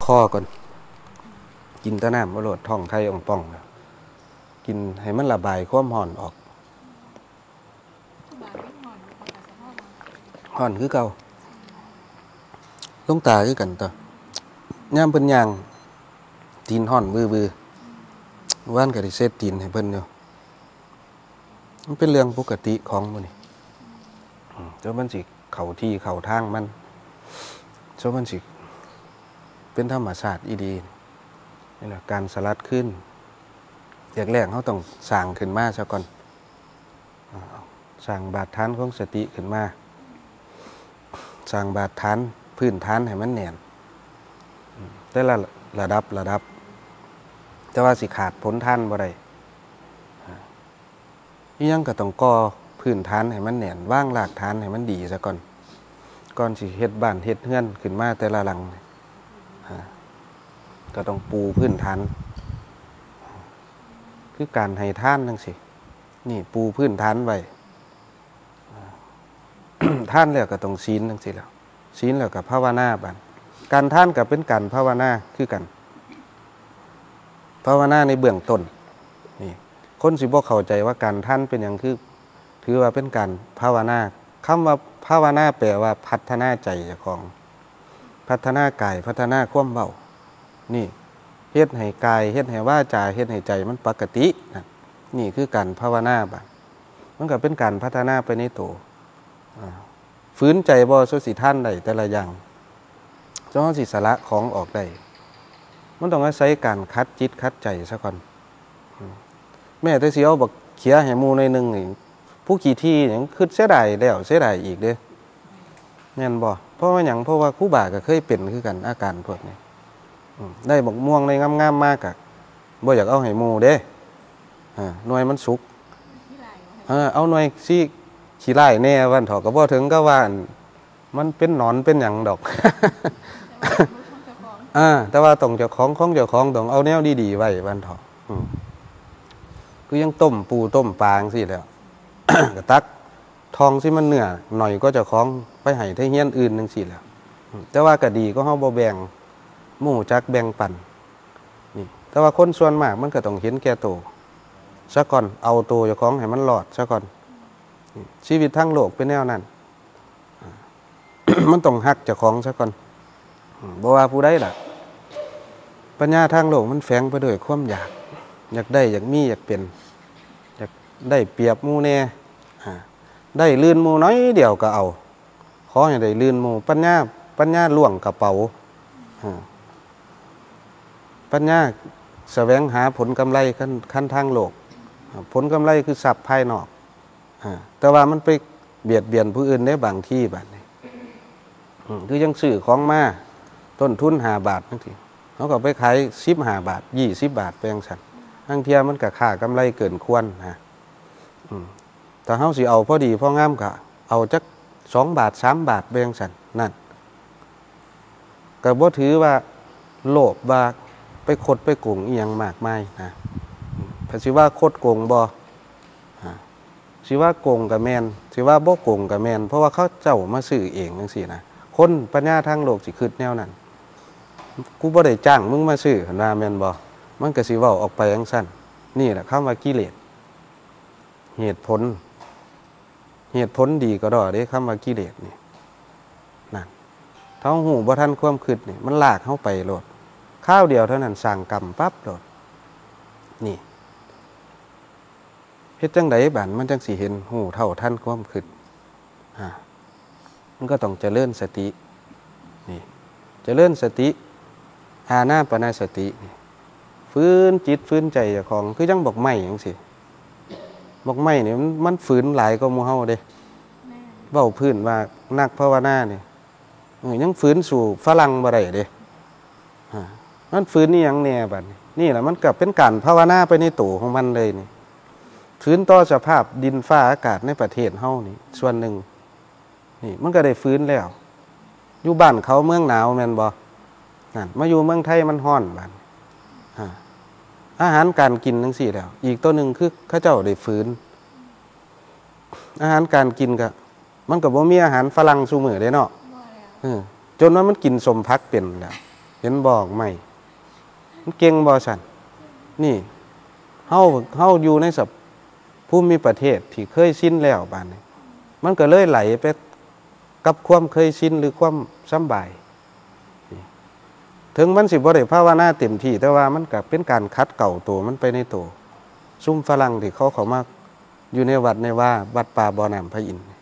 คอก่อนกินตะน้ำบ่โลดท้องไข่อ่องป่องกินให้มันระบายความร้อนออกร้อนคือเก่าลงตาคือกันต่อย่ามเพิ่นย่างตีนร้อนบื้อว่านก็ได้เซตตีนให้เพิ่นอยู่มันเป็นเรื่องปกติของมื้อนี้แล้วมันสิเข้าที่เข้าทางมันแล้วมันสิเป็นธรรมชาติอีดีนี่แหละการสลัดขึ้นแรกๆเขาต้องสร้างขึ้นมาซะก่อนสร้างบาดฐานของสติขึ้นมาสร้างบาดฐานพื้นฐานให้มันแน่นแต่ละระดับแต่ว่าสิขาดผลท่านบ่ได้ยังก็ต้องก่อพื้นฐานให้มันแน่นว่างรากฐานให้มันดีซะก่อนสิเฮ็ดบ้านเฮ็ดเรือนขึ้นมาแต่ละหลังก็ต้องปูพื้นฐานคือการให้ทานจังซี่นี่ปูพื้นฐานไว้ทานแล้วก็ต้องศีลจังซี่แล้วศีลแล้วก็ภาวนาบัดการทานก็เป็นการภาวนาคือกันภาวนาในเบื้องต้นนี่คนสิบ่เข้าใจว่าการทานเป็นหยังคือถือว่าเป็นการภาวนาคำว่าภาวนาแปลว่าพัฒนาใจเจ้าของพัฒนากายพัฒนาความเว้านี่เฮ็ดให้กายเฮ็ดให้วาจาเฮ็ดให้ใจมันปกตินี่คือการภาวนาบัดมันก็เป็นการพัฒนาไปในตัวฝืนใจบ่สุสิท่านได้แต่ละอย่างจ้องสิสละของออกได้มันต้องอาศัยการคัดจิตคัดใจซะก่อนแม่แต่สิเอาบักเขียให้หมู่ในนึงนี่ผู้ขี้ที่หยังคิดเสียดายแล้วเสียดายอีกเด้แม่นบ่เพราะว่าหยังเพราะว่าครูบาก็เคยเป็นคือกันอาการพวกนี้ได้บักม่วงในงามๆมากอะบ่อยากเอาให้หมู่เด้หน่วยมันสุกเอาหน่วยสิขี้ไล่แน่วันเถาะก็บ่ถึงก็ว่ามันเป็นหนอนเป็นหยังดอกแต่ว่าต้องเจ้าของเจ้าของต้องเอาแนวดีๆไว้วันเถาะคือยังต้มปูต้มปลาจังซี่แหล้วก็ตักทองสิมันเนื้อหน่อยก็เจ้าของไปให้ไทเฮียนอื่นจังซี่แหล้วแต่ว่าก็ดีก็เฮาบ่แบ่งหมู่จักแบ่งปันนี่แต่ว่าคนส่วนมากมันก็ต้องเห็นแก่ตัวซะก่อนเอาตัวเจ้าของให้มันรอดซะก่อนชีวิตทั้งโลกเป็นแนวนั้น มันต้องฮักเจ้าของซะก่อนบ่ว่าผู้ใดล่ะปัญญาทางโลกมันแฝงไปด้วยความอยากได้อยากมีอยากเป็นอยากได้เปรียบหมู่แน่ได้ลื่นหมู่น้อยเดียวก็เอาขอให้ได้ลื่นหมู่ปัญญาล่วงกระเป๋าปัญญาแสวงหาผลกำไรขั้นทางโลกผลกำไรคือทรัพย์ภายนอกแต่ว่ามันไปเบียดเบียนผู้อื่นได้บางที่บัดนี้คือยังซื้อของมาต้นทุน5 บาทบางทีเขาก็ไปขาย15 บาท20 บาทไปจังซั่นบางเที่ยมันก็ค่ากำไรเกินควรแต่เฮาสิเอาพอดีพองามก็เอาจัก2 บาท3 บาทไปจังซั่นนั่นก็บ่ถือว่าโลภว่าไปคดไปโกงอีหยังมากมายนะถ้าสิว่าคดโกงบ่สิว่าโกงก็แม่นสิว่าบ่โกงก็แม่นเพราะว่าเขาเจ้ามาซื้อเองจังซี่นะคนปัญญาทางโลกสิคิดแนวนั้นกูบ่ได้จ้างมึงมาซื้อหั่นว่าแม่นบ่มันก็สิเว้าออกไปจังซั่นนี่แหละคำว่ากิเลสเหตุผลดีก็ดอเด้คำว่ากิเลสนี่นั่นท้องหูบ่ทันความคิดนี่มันลากเฮาไปโลดข้าวเดียวเท่านั้นสร้างกรรมปั๊บโลดนี่เฮ็ดจังไดบัดมันจังสิเห็นหูเท่าทันความคิดมันก็ต้องเจริญสตินี่เจริญสติอานาปานสตินี่ฟื้นจิตฟื้นใจเจ้าของคือจังบอกไม้จังซี่บอกไม้นี่มันฝืนหลายกว่าหมู่เฮาเด้เว้าพื้นว่านักภาวนานี่ยังฝืนสู่ฝรั่งบ่ได้เด้มันฝืนนี่หยังแน่บัดนี่แหละมันก็เป็นการภาวนาไปในตัวของมันเลยนี่ฝืนต่อสภาพดินฟ้าอากาศในประเทศเฮานี่ส่วนหนึ่งนี่มันก็ได้ฟื้นแล้วอยู่บ้านเขาเมืองหนาวแม่นบ่นั่นมาอยู่เมืองไทยมันร้อนบัดอาหารการกินจังซี่แล้วอีกตัวหนึ่งคือเขาเจ้าได้ฟื้นอาหารการกินก็มันก็บ่มีอาหารฝรั่งซุมื้อเด้เนาะจนว่ามันกินสมพักเป็นแล้วเห็นบอกไหมมันเก่งบ่สั่นนี่เฮาอยู่ในภูมิประเทศที่เคยชินแล้วบาดนี้มันก็เลยไหลไปกับความเคยชินหรือความสำบายถึงมันสิบ่ได้ภาวนาเต็มที่แต่ว่ามันก็เป็นการคัดเก่าตัวมันไปในตัวซุ่มฝรั่งที่เขามาอยู่ในวัดในว่าวัดป่าบ่อน้ำพระอินทร์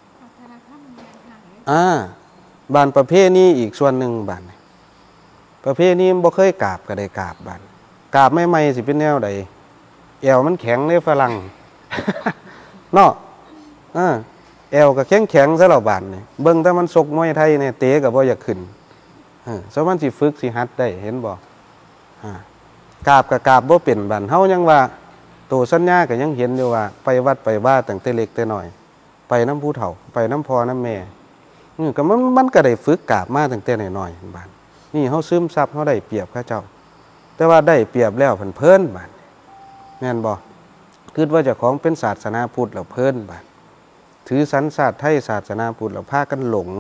บ้านประเภทนี้อีกส่วนหนึ่งบ้านประเภทนี้บ่เคยกราบก็ได้กราบบ้านกราบไม่สิเป็นแนวใดแอวมันแข็งเลยฝรั่ง เนาะแอวก็แข็งซะแล้วบ้านนี่เบิ่งแต่มันซกมวยไทยเนี่ยเตะก็บ่อยากขึ้นสมันสิฝึกสิหัดได้เห็นบ่กราบก็กราบบ่เป็นบ้านเฮายังว่าโตสัญญาก็ยังเห็นอยู่ว่าไปวัดไปว่าตั้งแต่เล็กแต่น้อยไปน้ำผู้เฒ่าไปน้ำพ่อน้ำแม่ก็มันก็ได้ฝึกกราบมาตั้งแต่น้อยๆบ้านนี่เฮาซึมซับเฮาได้เปรียบเขาเจ้าแต่ว่าได้เปรียบแล้วเพิ่นบ้านแม่นบ่คิดว่าเจ้าของเป็นศาสนาพุทธแล้วเพิ่นบ้านถือสัญชาติไทยศาสนาพุทธแล้วพากันหลง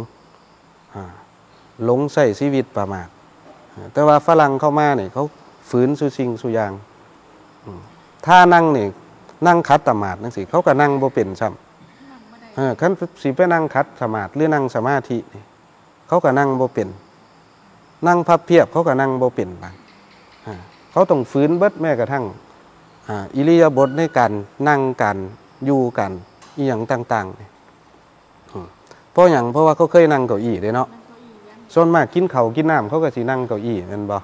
ใส่ชีวิตประมาทแต่ว่าฝรั่งเข้ามาเนี่ยเขาฝืนสู่สิ่งสู่อย่างถ้านั่งนี่นั่งคัดสมาธินั่นสิเขาก็นั่งบ่เป็นซ้ำคันสิไปนั่งคัดสมาธิหรือนั่งสมาธินี่เขาก็นั่งบ่เป็นนั่งพับเพียบเขาก็นั่งบ่เป็นบางเขาต้องฝืนเบิดแม้กระทั่งอิริยาบถในการนั่งกันอยู่กันอีหยังต่างๆเพราะว่าเขาเคยนั่งเก้าอี้เด้เนาะส่วนมากกินข้าวกินน้ำเขาก็สินั่งเก้าอี้แม่นบ่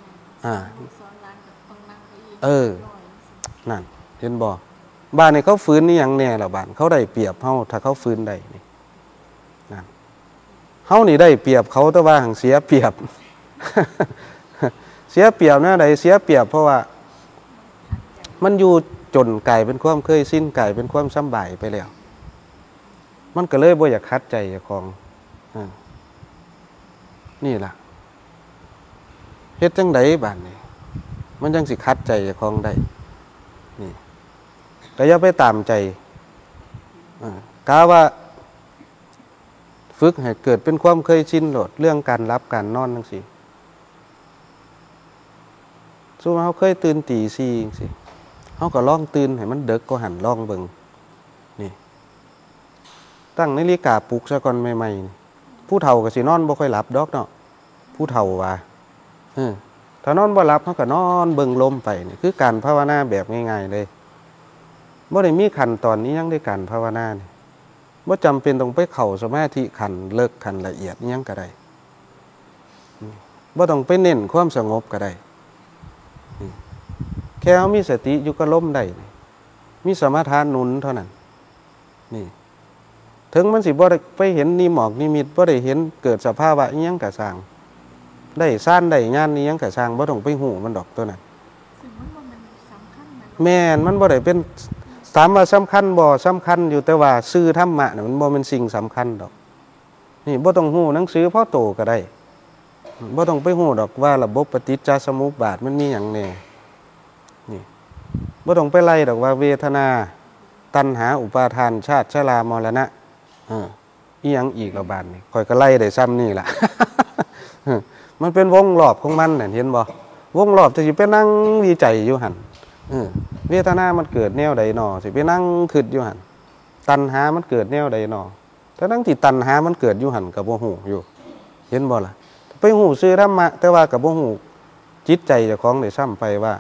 นั่นเห็นบ่บ้านนี่เขาฟื้นนี่อย่างแน่ละบ้านเขาได้เปรียบเฮาถ้าเขาฟื้นได้นี่นั่นเฮานี่ได้เปรียบเขาแต่ว่าหังเสียเปรียบ เสียเปรียบนะใดเสียเปรียบเพราะว่ามันอยู่จนกลายเป็นความเคยชินกลายเป็นความสำบายไปแล้วมันก็เลยบ่อยากคัดใจเจ้าของนี่ล่ะเฮ็ดจังไดบ้านนี่มันจังสิคัดใจเจ้าของได้นี่ก็อย่าไปตามใจกะว่าฝึกให้เกิดเป็นความเคยชินโลดเรื่องการรับการนอนจังซี่สู้เฮาเคยตื่นตี 4จังซี่เฮาก็ลองตื่นให้มันดึกกว่าหันลองเบิ่งนี่ตั้งนาฬิกาปลุกซะก่อนใหม่ๆผู้เฒ่าก็สินอนบ่ค่อยหลับดอกเนาะผู้เฒ่าว่าถ้านอนบ่หลับเฮาก็นอนเบิ่งลมไปนี่คือการภาวนาแบบง่ายๆเลยบ่ได้มีขั้นตอนนี้ยังได้การภาวนานี่บ่จำเป็นต้องไปเข้าสมาธิขั้นเลิกขั้นละเอียดอิหยังก็ได้บ่ต้องไปเน้นความสงบก็ได้แค่เฮามีสติอยู่กับลมได้มีสมาทานหนุนเท่านั้นนี่ถึงมันสิบ่ได้ไปเห็นนิหมอกนิมิตบ่ได้เห็นเกิดสภาวะอิหยังก็สร้างได้ซ่านได้ญาณอิหยังก็สร้างบ่ต้องไปฮู้มันดอกตัวนั้นแม่นมันบ่ได้เป็นถามว่าสำคัญบ่สำคัญอยู่แต่ว่าซื่อธรรมะน่ะมันบ่เป็นสิ่งสำคัญดอกนี่บ่ต้องฮู้หนังสือพอโตก็ได้บ่ต้องไปฮู้ดอกว่าระบบปฏิจจสมุปบาทมันมีหยังแน่นี่บ่ต้องไปไล่ดอกว่าเวทนาตัณหาอุปาทานชาติชรามรณะอีหยังอีกละบาดนี่ค่อยก็ไล่ได้ซ้ำนี่ล่ะ มันเป็นวงรอบของมันน่ะเห็นบ่วงรอบจะสิไปนั่งดีใจอยู่หั่นเวทนามันเกิดแนวใดหนอสิไปนั่งคิดอยู่หั่นตัณหามันเกิดแนวใดหนอถ้านั่งที่ตัณหามันเกิดอยู่หั่นก็บ่ฮู้อยู่เห็นบ่ล่ะไปฮู้ซื่อธรรมะแต่ว่าก็บ่ฮู้จิตใจเจ้าของได้ซ้ำไปว่า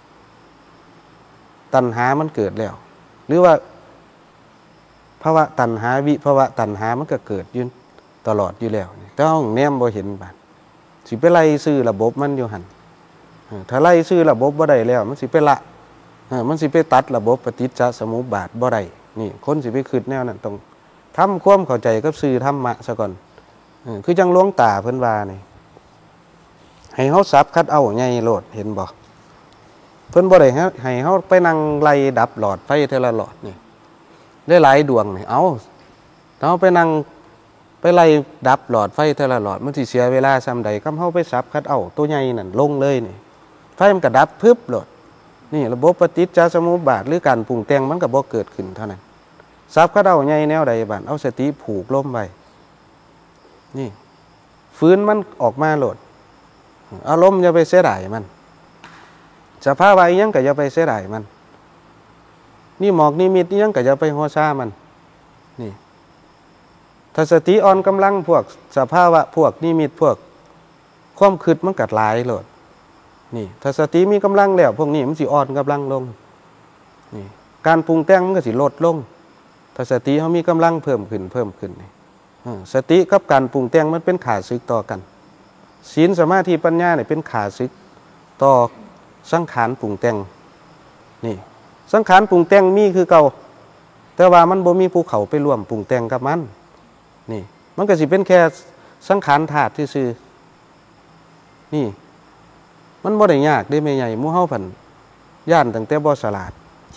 ตัณหามันเกิดแล้วหรือว่าภาวะตัณหาวิภาวะตัณหามันก็เกิดอยู่ตลอดอยู่แล้วแต่เฮาแนมบ่เห็นบาดสิไปไล่ซื้อระบบมันอยู่หั่นถ้าไล่ซื้อระบบบ่ได้แล้วมันสิไปละมันสิไปตัดระบบปฏิจจสมุปบาทบ่ได้นี่คนสิไปคิดแนวนั้นต้องทำความเข้าใจกับสื่อธรรมะซะก่อนคือจังหลวงตาเพิ่นว่านี่ให้เฮาสับคัดเอาใหญ่โลดเห็นบ่เพิ่นบ่ได้ให้เฮาไปนั่งไล่ดับหลอดไฟเทละหลอดนี่หลายๆดวงนี่เอาถ้าเฮาไปนั่งไปไล่ดับหลอดไฟเทละหลอดมันสิเสียเวลาส่ำใดคำเฮาไปสับคัดเอาตัวใหญ่นั่นลงเลยนี่ไฟมันก็ดับพึบโลดนี่ระบบปฏิจจสมุปบาทหรือการปรุงแต่งมันก็บ่เกิดขึ้นเท่านั้นสับคัดเอาใหญ่แนวใดบาดเอาสติผูกลมไว้นี่ฟื้นมันออกมาโลดอารมณ์อย่าไปเสียดายมันสภาวะอีหยังก็อย่าไปเสียดายมันนี่หมอกนิมิตอีหยังก็อย่าไปหัวซ่ามันนี่ถ้าสติอ่อนกำลังพวกสภาวะพวกนิมิตพวกความคิดมันกัดหลายโลดนี่ถ้าสติมีกำลังแล้วพวกนี้มันสิอ่อนกำลังลงนี่การปรุงแต่งมันก็สิลดลงถ้าสติเขามีกำลังเพิ่มขึ้นนี่สติกับการปรุงแต่งมันเป็นขาศึกต่อกันศีลสมาธิปัญญาเนี่ยเป็นขาศึกต่อสังขารปรุงแต่งนี่สังขารปรุงแต่งมีคือเก่าแต่ว่ามันบ่มีภูเขาไปร่วมปรุงแต่งกับมันนี่มันก็สิเป็นแค่สังขารธาตุซื่อๆนี่มันบ่ได้ยากได้ไม่ใหญ่หมู่เฮาพันย่านตั้งแต่บ่ฉลาด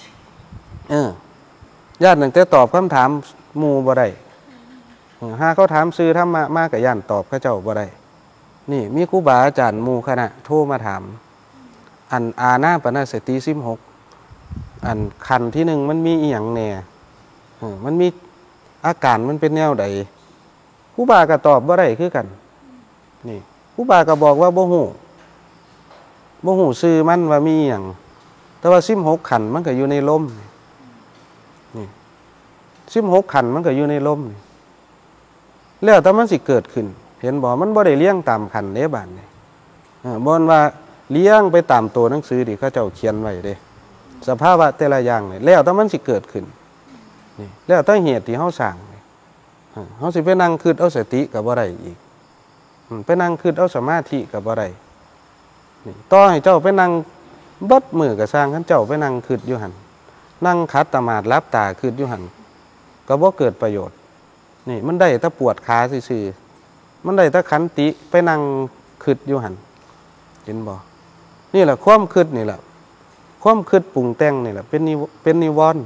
ย่านตั้งแต่ตอบคำถามหมู่บ่ได้หาเขาถามซื่อธรรมะมาก็ย่านตอบเขาเจ้าบ่ได้นี่มีครูบาอาจารย์หมู่คณะโทรมาถามอันอานาปานสติ16อันขันที่1มันมีอีหยังแน่มันมีอาการมันเป็นแนวใดครูบาก็ตอบบ่ได้คือกันนี่ครูบาก็บอกว่าบ่ฮู้ชื่อมันว่ามีอีหยังแต่ว่า16ขันมันก็อยู่ในลมนี่16ขันมันก็อยู่ในลมนี่แล้วแต่มันสิเกิดขึ้นเห็นบ่มันบ่ได้เลี้ยงตามขันเด้บาดนี่บ่นว่าเลี้ยงไปตามตัวหนังสือที่เขาเจ้าเขียนไว้เด้สภาวะแต่ละอย่างนี่แล้วแต่มันสิเกิดขึ้นนี่แล้วแต่เหตุที่เฮาสร้างนี่เฮาสิไปนั่งคิดเอาสติก็บ่ได้อีกไปนั่งคิดเอาสมาธิก็บ่ได้นี่ต่อให้เจ้าไปนั่งเบิดมือก็สร้างคันเจ้าไปนั่งคิดอยู่หั่นนั่งขัดสมาธิหลับตาคิดอยู่หั่นก็บ่เกิดประโยชน์นี่มันได้แต่ปวดขาซื่อๆมันได้แต่ขันติไปนั่งคิดอยู่หั่นเห็นบ่นี่แหละความคิดนี่แหละความคิดปรุงแต่งนี่แหละเป็นนิวรณ์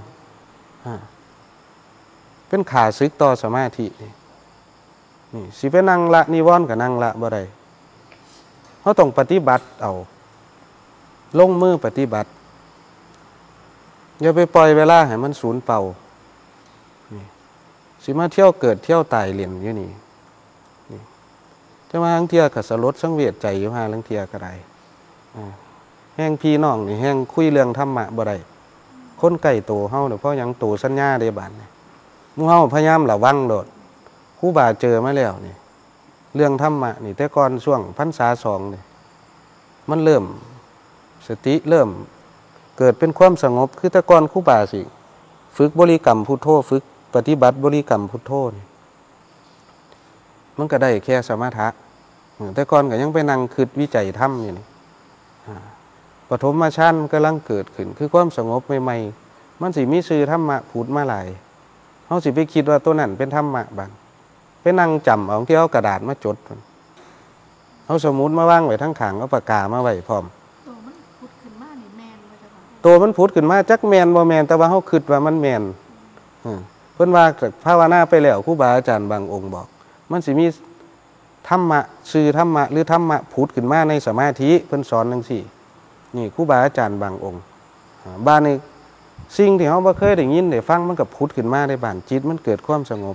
เป็นขาศึกต่อสมาธินี่สิไปนั่งละนิวรณ์ก็นั่งละบ่ได้เฮาต้องปฏิบัติเอาลงมือปฏิบัติอย่าไปปล่อยเวลาให้มันสูญเปล่านี่สิมาเที่ยวเกิดเที่ยวตายเล่นอยู่นี่จะมาทั้งเที่ยก็สลดสังเวชใจอยู่หาทั้งเที่ยก็ได้แห้งพี่น้องนี่แห้งคุยเรื่องธรรมะบ่ได้คนใกล้โตเฮาเนี่ยเพราะหยังโตสัญญาได้บาดนี่หมู่เฮาพยายามระวังโดดครูบาเจอมาแล้วนี่เรื่องธรรมะนี่แต่ก่อนช่วงพรรษา2นี่มันเริ่มสติเริ่มเกิดเป็นความสงบคือแต่ก่อนครูบาสิฝึกบริกรรมพุทโธฝึกปฏิบัติบริกรรมพุทโธนี่มันก็ได้แค่สมถะแต่ก่อนก็ยังไปนั่งคิดวิจัยธรรมอยู่นี่ปฐมฌานกำลังเกิดขึ้นคือความสงบใหม่ๆมันสิมีชื่อธรรมะพูดมาหลายเฮาสิไปคิดว่าตัวนั้นเป็นธรรมะบัดไปนั่งจำเอาที่เอากระดาษมาจดเฮาสมมุติมาวางไว้ทั้งข้างเอาปากกามาไว้พร้อมตัวมันพุดขึ้นมานี่แม่นบ่จ้ะค่ะตัวมันพูดขึ้นมาจักแม่นบ่แม่นแต่ว่าเฮาคิดว่ามันแม่นเพิ่นว่าภาวนาไปแล้วครูบาอาจารย์บางองค์บอกมันสิมีธรรมะชื่อธรรมะหรือธรรมะพูดขึ้นมาในสมาธิเพิ่นสอนจังซี่นี่ครูบาอาจารย์บางองค์บ้านนี้สิ่งที่เขาบ่เคยได้ยินได้ฟังมันก็พุดขึ้นมาในบ้านจิตมันเกิดความสงบ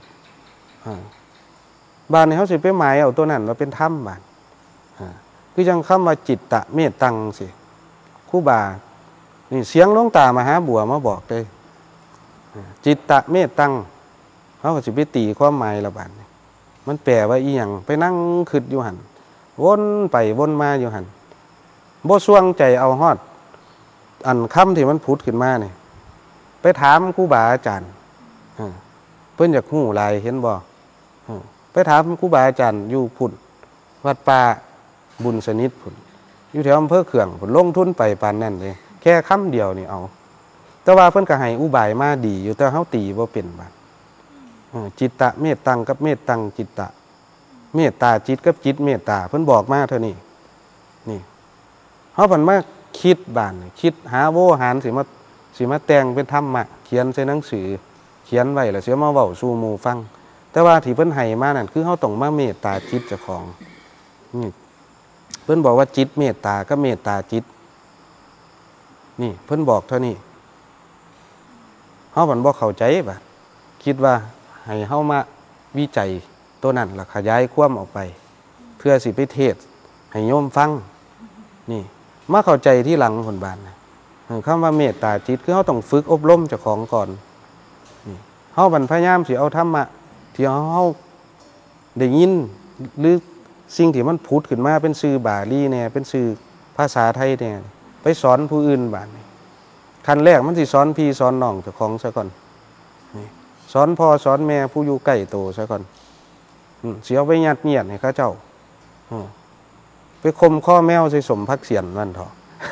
บ้านนี้เขาสิไปหมายเอาตัวนั้นว่าเป็นธรรมบ้านคือจังคำว่าจิตตะเมตตังสิครูบานี่เสียงหลวงตามหาบัวมาบอกเลยจิตตะเมตตังเขาก็สิไปตีความหมายละบ้านมันแปลว่าอีหยังไปนั่งคิดอยู่หั่นวนไปวนมาอยู่หั่นบ่สวงใจเอาฮอดอันคำที่มันพูดขึ้นมาเนี่ยไปถามครูบาอาจารย์เพิ่นอยากฮู้หลายเห็นบ่ไปถามครูบาอาจารย์อยู่พุ่นวัดป่าบุญสนิทพุ่นอยู่แถวอำเภอเขื่องพุ่นลงทุนไปปานนั้นเลยแค่คำเดียวนี่เอาแต่ว่าเพิ่นก็ให้อุบายมาดีอยู่แต่เฮาตีบ่เป็นบาดจิตตะเมตตังกับเมตตังจิตตะเมตตาจิตกับจิตเมตตาเพิ่นบอกมาเท่านี้นี่เฮาเพิ่นมาคิดบ้านคิดหาโวหารสิมาแต่งเป็นธรรมะเขียนใส่หนังสือเขียนไว้แล้วสิมาเว้าสู่หมู่ฟังแต่ว่าที่เพิ่นให้มานั่นคือเฮาต้องมาเมตตาจิตเจ้าของนี่เพิ่นบอกว่าจิตเมตตากับเมตตาจิตนี่เพิ่นบอกเท่านี้เฮาเพิ่นบ่เข้าใจบ่คิดว่าให้เฮามาวิจัยตัวนั้นแล้วขยายความออกไปเพื่อสิไปเทศให้โยมฟังนี่มาเข้าใจที่หลังผลบานนะคำว่าเมตตาจิตคือเขาต้องฝึกอบรมเจ้าของก่อนนี่เขาบรรพยายามสิเอาธรรมะที่เขาได้ยินหรือสิ่งที่มันพูดขึ้นมาเป็นสื่อบาลีเนี่ยเป็นสื่อภาษาไทยเนี่ยไปสอนผู้อื่นบานนี่ขั้นแรกมันสิสอนพี่สอนน้องเจ้าของซะก่อนนี่สอนพ่อสอนแม่ผู้อยู่ใกล้โตซะก่อนเสียไปยัดเยียดให้ข้าเจ้าไปคมข้อแมวใส่สมพักเสียนมันเถอะ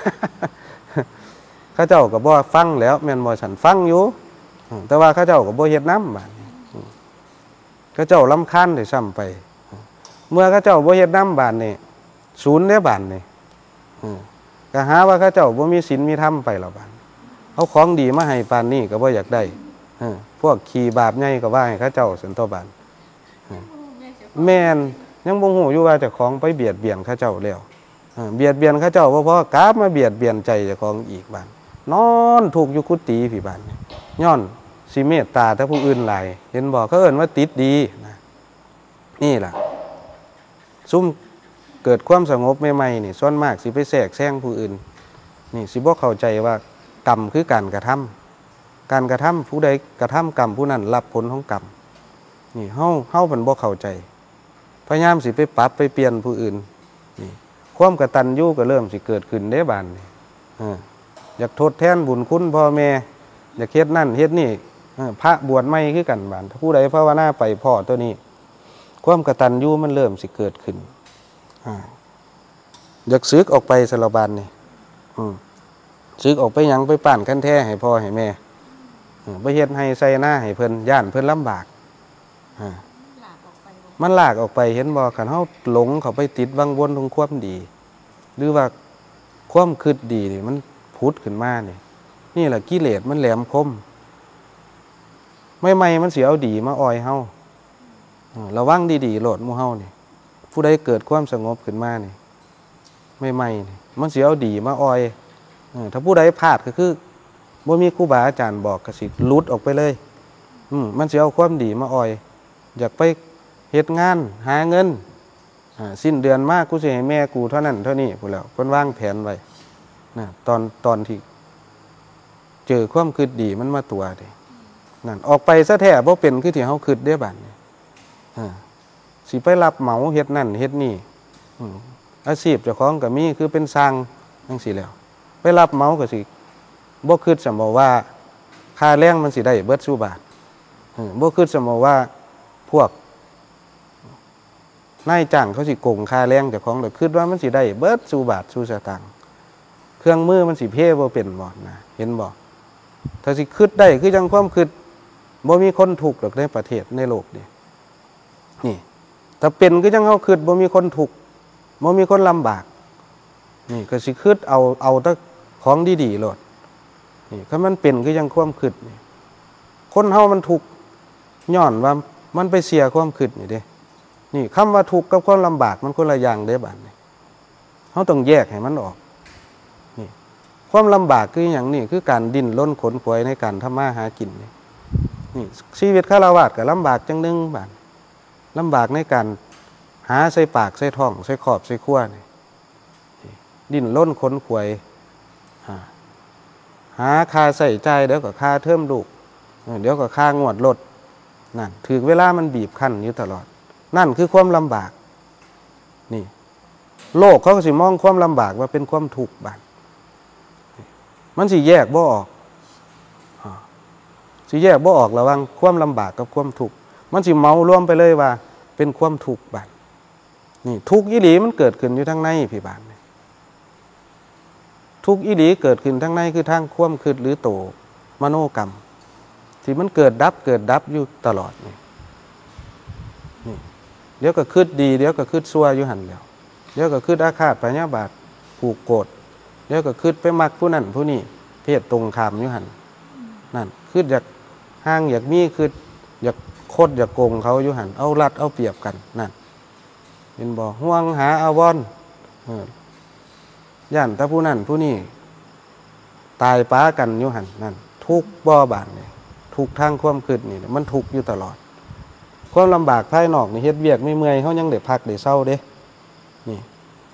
ข้าเจ้าก็บ่ฟังแล้วแม่นบ่ฉันฟังอยู่แต่ว่าข้าเจ้าก็บ่เฮ็ดนำบาดนี้ข้าเจ้ารำคาญได้ซ้ำไปเมื่อข้าเจ้าบ่เฮ็ดนำบาดนี้ศูนย์เด้บาดนี้ก็หาว่าข้าเจ้าบ่มีศีลมีธรรมไปแล้วบาดเอาของดีมาให้ปานนี้ก็บ่อยากได้พวกขี้บาปใหญ่ก็ว่าให้ข้าเจ้าสันตัวบาดแม่นยังบ่ฮู้อยู่ว่าเจ้าของไปเบียดเบียนข้าเจ้าแล้วเบียดเบียนข้าเจ้าบ่พอกลับมาเบียดเบียนใจเจ้าของอีกบาดนอนถูกอยู่กุฏิพี่บาดย้อนสิเมตตาแต่ผู้อื่นหลายเห็นบ่เขาเอิ้นว่าติดดีนะนี่ล่ะซุ่มเกิดความสงบใหม่ๆนี่ส่วนมากสิไปแทรกแซงผู้อื่นนี่สิบ่เข้าใจว่ากรรมคือการกระทำการกระทำผู้ใดกระทำกรรมผู้นั้นรับผลของกรรมนี่เฮามันบ่เข้าใจพยายามสิไปปรับไปเปลี่ยนผู้อื่นนี่ความกตัญญูก็เริ่มสิเกิดขึ้นได้บานนี่อยากทดแทนบุญคุณพ่อแม่อยากเฮ็ดนั่นเฮ็ดนี่พระบวชใหม่คือกันบานถ้าผู้ใดภาวนาไปพ่อตัวนี้ความกตัญญูมันเริ่มสิเกิดขึ้นอยากซึกออกไปสารบานนี่ซึกออกไปหยังไปป่านกันแท้ให้พ่อให้แม่ไปเฮ็ดให้ใส่หน้าให้เพิ่นย่านเพิ่นลำบากมันลากออกไปเห็นบ่คันเฮาหลงเข้าไปติดวังวนของความดีหรือว่าความคิดดีนี่มันพุดขึ้นมานี่แหละกิเลสมันแหลมคมไม่มันสิเอาดีมาออยเฮาระวังดีๆโลดหมู่เฮานี่ผู้ใดเกิดความสงบขึ้นมานี่ไม่นี่มันสิเอาดีมาออยถ้าผู้ใดพลาดก็คือบ่มีครูบาอาจารย์บอกก็สิหลุดออกไปเลยมันสิเอาความดีมาออยอยากไปเฮ็ดงานหาเงินสิ้นเดือนมากกูสิให้แม่กูเท่านั้นเท่านี้พูดแล้วเพิ่นวางแผนไว้นะตอนที่เจอความคิดดีมันมาตัวเด้นั่นออกไปซะแท้บ่เป็นคือที่เฮาคิดเด้บัดนี้สิไปรับเหมาเฮ็ดนั่นเฮ็ดนี่อาชีพเจ้าของก็มีคือเป็นช่างจังซี่แล้วไปรับเหมาก็สิบ่คิดสมมุติว่าค่าแรงมันสิได้เบิดซุบาทบ่คิดสมมุติว่าพวกนายจ้างเขาสิโกงค่าแรงเจ้าของแต่คิดว่ามันสิได้เบิดสู่บาทสู่สตางค์เครื่องมือมันสิเพ่บ่เป็นบ่นะเห็นบ่ถ้าสิคิดได้คือจังความคิดบ่มีคนทุกข์หรอกในประเทศในโลกนี่ถ้าเป็นคือจังเฮาคิดบ่มีคนทุกข์บ่มีคนลำบากนี่ก็สิคิดเอาแต่ของดีๆโลดนี่คันมันเป็นคือจังความคิดนี่คนเฮามันทุกข์ย้อนว่ามันไปเสียความคิดนี่เด้นี่คำว่าทุกข์กับความลำบากมันคนละอย่างเด้บัดนี้เขาต้องแยกให้มันออกนี่ความลำบากคืออย่างนี้คือการดิ้นรนขนขวยในการทำมาหากินนี่ชีวิตฆราวาสก็ลำบากจังนึงบัดลำบากในการหาใส่ปากใส่ท้องใส่ขอบใส่ขั้วนี่ดิ้นรนขนขวยหาค่าใส่ใจเดี๋ยวก็ค่าเทอมลูกเดี๋ยวก็ค่างวดรถนั่นถึงเวลามันบีบคั้นอยู่ตลอดนั่นคือความลำบากนี่โลกเขาก็สิมองความลำบากว่าเป็นความทุกข์บัดมันสิแยกบ่ออกสิแยกบ่ออกระหว่างความลำบากกับความทุกข์มันสิเมารวมไปเลยว่าเป็นความทุกข์บัดนี่ทุกข์อีหลีมันเกิดขึ้นอยู่ทางในพี่บาดทุกข์อีหลีเกิดขึ้นทางในคือทางความคิดหรือโตมโนกรรมที่มันเกิดดับอยู่ตลอดนี่เดี๋ยวก็คิดดีเดี๋ยวก็คิดชั่วอยู่หันแล้วเดี๋ยวก็คิดอาฆาตพยาบาทผูกโกรธเดี๋ยวก็คิดไปมักผู้นั้นผู้นี้เพศตรงข้ามอยู่หันนั่นคิดอยากห่างอยากมีคิดอยากโคตรอยากโกงเขาอยู่หันเอารัดเอาเปรียบกันนั่นเป็นบ่ห่วงหาอาวรย่านถ้าผู้นั้นผู้นี้ตายป้ากันอยู่หันนั่นทุกบ่บานเลยทุกทางความคิดนี่มันทุกอยู่ตลอดความลำบากภายนอกนี่เฮ็ดเวียกไม่เมื่อยเขายังได้พักได้เศร้าเด้นี่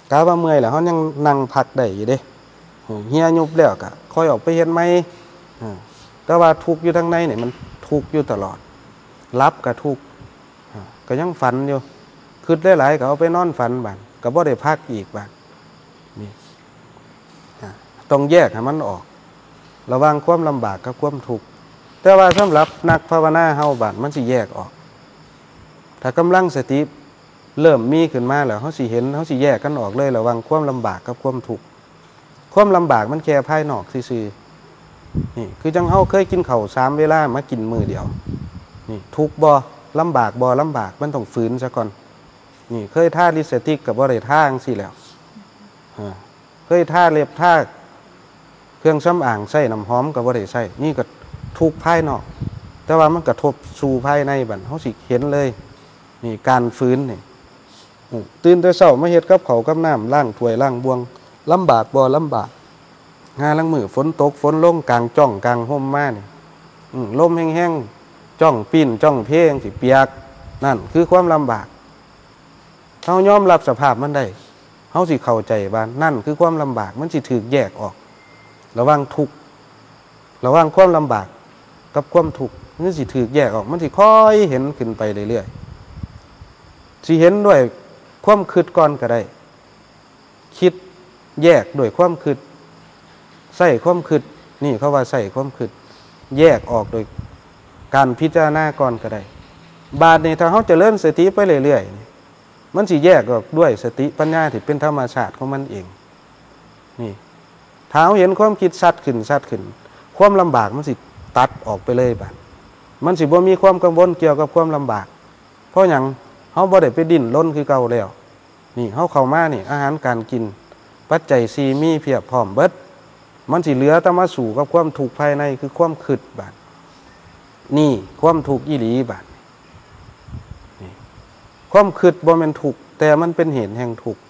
กะว่าเมื่อยแล้วเขายังนั่งพักได้อยู่เด้เฮียยุบแล้วก็ค่อยออกไปเฮ็ดใหม่แต่ว่าทุกข์อยู่ทางในเนี่ยมันทุกข์อยู่ตลอดรับก็ทุกข์ก็ยังฝันอยู่คิดหลายๆก็เอาไปนอนฝันบัดก็บ่ได้พักอีกบัดนี่ต้องแยกให้มันออกระหว่างความลำบากกับความทุกข์แต่ว่าสำหรับนักภาวนาเฮาบัดมันสิแยกออกถ้ากำลังสติเริ่มมีขึ้นมาแล้วเขาสิเห็นเขาสิแยกกันออกเลยระหว่างความลำบากกับความทุกข์ความลำบากมันแค่ภายนอกซื่อๆนี่คือจังเฮาเคยกินข้าว3 เวลามากินมื้อเดียวนี่ทุกข์บ่ลำบากบ่ลำบากมันต้องฝืนซะก่อนนี่เคยท่าลิปสติกกับบ่ได้ท่าจังซี่แล้วเคยท่าเล็บท่าเครื่องสำอางใส่น้ำหอมกับบ่ได้ใส่นี่ก็ทุกข์ภายนอกแต่ว่ามันกระทบสู่ภายในบัดเฮาสิเห็นเลยนี่การฟื้นนี่ตื่นแต่เช้ามาเฮ็ดกับข้าวกับน้ำล้างถ้วยล้างบวงลำบากบ่ลำบากงาลังมือฝนตกฝนลงกลางจ้องกลางห่มมานี่ลมแห้งๆจ้องปิ้นจ้องเพลงสิเปียกนั่นคือความลำบากเฮายอมรับสภาพมันได้เฮาสิเข้าใจว่านั่นคือความลำบากมันสิถูกแยกออกระหว่างทุกข์ระหว่างความลำบากกับความทุกข์มันสิถูกแยกออกมันสิค่อยเห็นขึ้นไปเรื่อยๆสิเห็นด้วยความคิดก่อนก็ได้คิดแยกด้วยความคิดใส่ความคิดนี่เขาว่าใส่ความคิดแยกออกโดยการพิจารณาก่อนก็ได้บาดนี้ถ้าเขาเจริญสติไปเรื่อยๆมันสิแยกออกด้วยสติปัญญาที่เป็นธรรมชาติของมันเองนี่ถ้าเขาเห็นความคิดชัดขึ้นความลำบากมันสิตัดออกไปเลยบาดมันสิบ่มีความกังวลเกี่ยวกับความลำบากเพราะอย่างเขาบ่ได้ไปดิ้นรนคือเก่าแล้วนี่เขาเข้ามานี่อาหารการกินปัจจัย4มีเพียบพร้อมเบิดมันสิเหลือแต่มาสู่กับความทุกข์ภายในคือความคิดบาดนี่ความทุกข์อีหลีบาดนี่ความคิดบ่แม่นทุกข์แต่มันเป็นเหตุแห่งทุกข์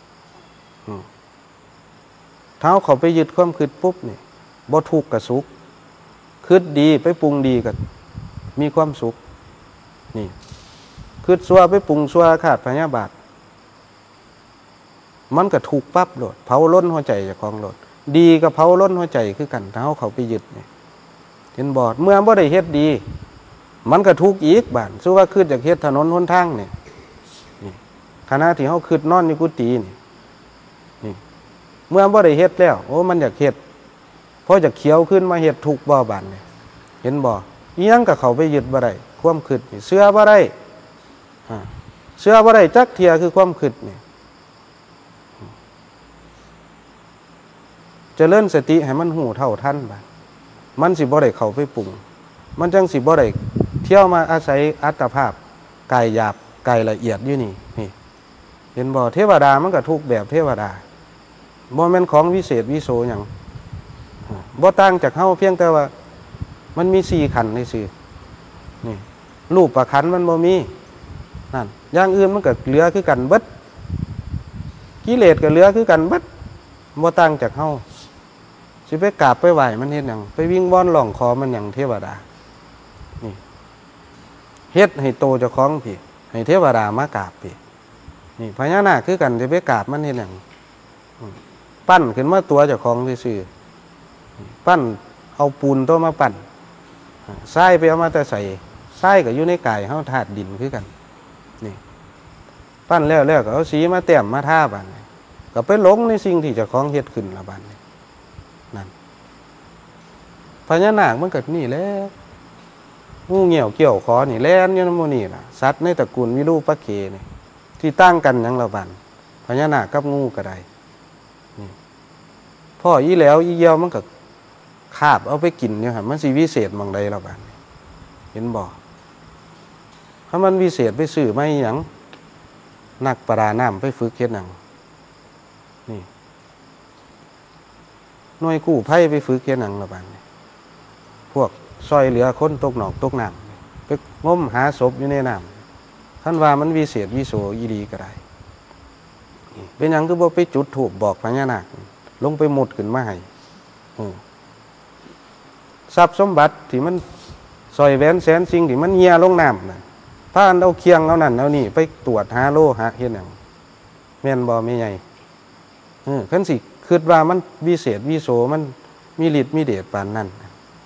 ถ้าเขาไปยึดความคิดปุ๊บนี่บ่ทุกข์กับสุขคิดดีไปปรุงดีก็มีความสุขนี่คิดชั่วไปปรุงชั่วขาดพยาบาทมันก็ถูกปั๊บโลดเผาล้นหัวใจเจ้าของโลดดีกับเผาล้นหัวใจคือกันถ้าเขาไปยึดนี่เห็นบอดเมื่อบ่ได้เฮ็ดดีมันก็ทุกข์อีกบาดสู้ว่าคิดจากเฮ็ดถนนหนทางนี่ขณะที่เขาคิดนอนอยู่กุฏินี่เมื่อบ่ได้เฮ็ดแล้วโอ้มันอยากเฮ็ดเพราะจะเขียวขึ้นมาเฮ็ดทุกข์บ่บาดนี่เห็นบ่อีหยังก็เขาไปยึดบ่ได้ความคิดนี่เชื่อบ่ได้เชื่อบ่ได้จักเทียคือความคิดนี่เจริญสติให้มันหูเท่าทันบาดมันสิบ่ได้เข้าไปปรุงมันจังสิบ่ได้เที่ยวมาอาศัยอัตภาพกายหยาบกายละเอียดอยู่นี่เห็นบ่เทวดามันก็ทุกแบบเทวดาบ่แม่นของวิเศษวิโสหยังบ่ต่างจากเฮาเพียงแต่ว่ามันมี4ขันธ์ในซื่อนี่รูปประขันธ์มันบ่มีนั่นอย่างอื่นมันก็เหลือคือกันเบิดกิเลสก็เหลือคือกันเบิดบ่ต่างจากเฮาสิไปกราบไปไหว้มันเฮ็ดหยังไปวิ่งว่อนร้องขอมันหยังเทวดานี่เฮ็ดให้โตเจ้าของพี่ให้เทวดามากราบพี่นี่พญานาคคือกันสิไปกราบมันเฮ็ดหยังปั้นขึ้นมาตัวเจ้าของซื่อๆปั้นเอาปูนตัวมาปั้นทรายไปเอามาแต่ใส่ทรายก็อยู่ในกายเฮาธาตุดินคือกันนี่ปั้นแล้วก็เอาสีมาแต้มมาทาบัดนี้ก็ไปหลงในสิ่งที่เจ้าของเฮ็ดขึ้นละบัดนี้นั่นพญานาคมันก็นี่แหละงูเหี่ยวเกี่ยวคอนี่แล่นอยู่นำหมู่นี่ล่ะสัตว์ในตระกูลวิรูปักเขนี่ที่ตั้งกันหยังละบัดพญานาคกับงูก็ได้นี่พ่ออีแล้วอีเหี่ยวมันก็คาบเอาไปกินอยู่หั่นมันสิวิเศษหม่องใดละบัดเห็นบ่ถ้ามันวิเศษไปซื้อมาอีหยังนักประดาน้ำไปฝึกเฮ็ดหยังนี่หน่วยกู้ภัยไปฝึกเฮ็ดหยังละบัดนี้พวกซอยเหลือคนตกหนองตกน้ำไปงมหาศพอยู่ในน้ำท่านว่ามันวิเศษวิโสอีดีก็ได้เป็นหยังคือบ่ไปจุดธูปบอกพญานาคลงไปหมดขึ้นมาให้ทรัพย์สมบัติที่มันซอยแหวนแสนสิ่งที่มันเหี่ยลงน้ำน่ะพาเอาเคียงเอานั่นเอานี่ไปตรวจหาโลหะเฮ็ดหยังแม่นบ่แม่ใหญ่คันสิคิดว่ามันวิเศษวิโสมันมีฤทธิ์มีเดชปานนั้น